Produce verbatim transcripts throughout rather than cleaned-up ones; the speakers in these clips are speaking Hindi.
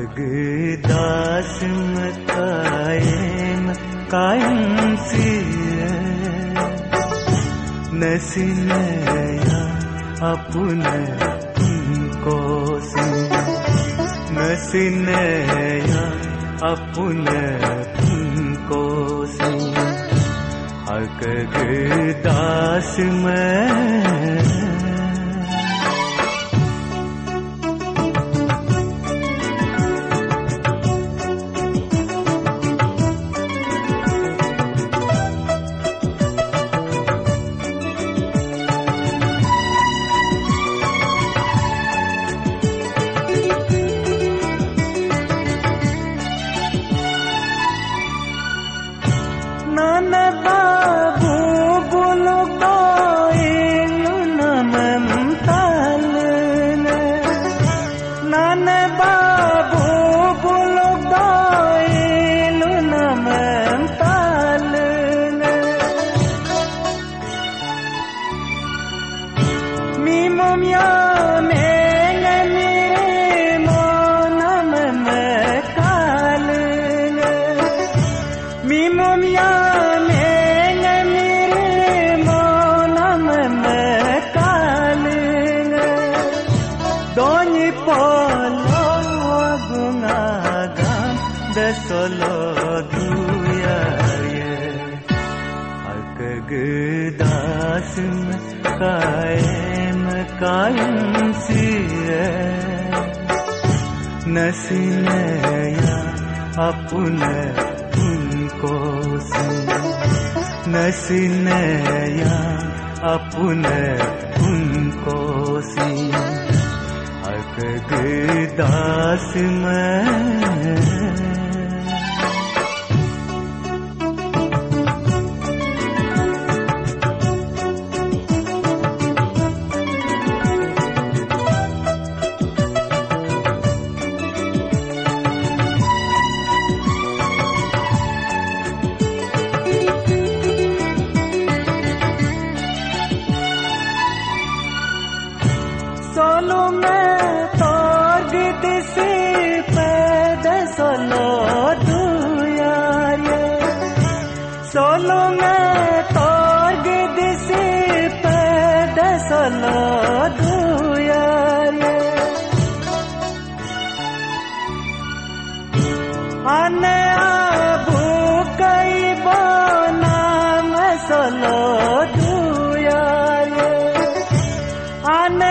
दास कायम कायम सी नसीनया अपने को सी नसीनया अपने को सी हक दास में solo duyaye hak das kaim kaim siye नसीनया अपने उनको सी नसीनया अपने उनको सी हक दास में Solo me torgit se पैदा solo tu यार ये Solo me torgit se पैदा solo tu यार ये आने आबू कई बना मैं solo tu यार ये आने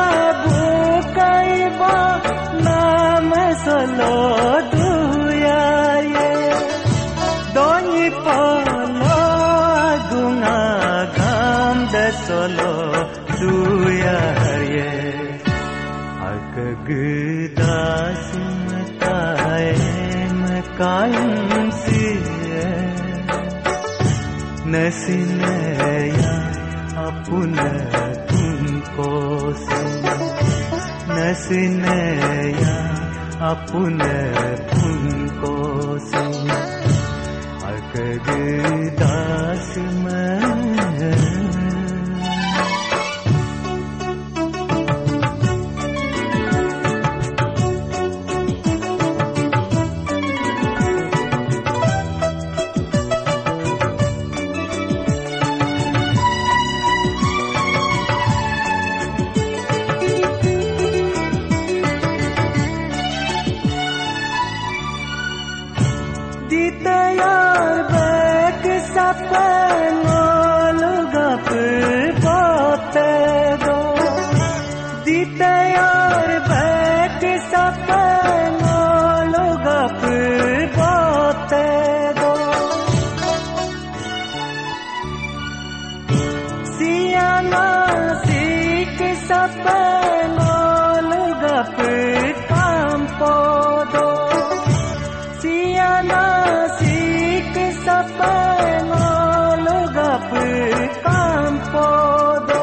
solo tu yaar ye doni polo gunga gam de solo tu yaar ye hak das kaim kaim si नसीनया अपने तुमको सी नसीनया अपने उनको सी हक दास में Dite yar bek sapen gap bote do Dite yar bek sapen gap bote do Siana sik sapen gap kampo do Siana campo do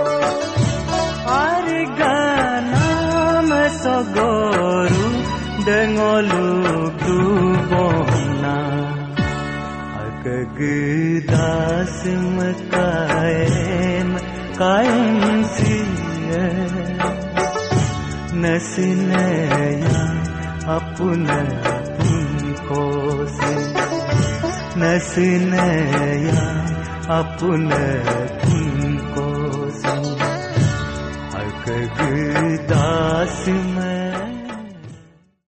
argana mesogoru dengolu dubona hak das kaim kaim si नसीनया अपने तुमको से नसनया अपने तुमको से अकग दास मैं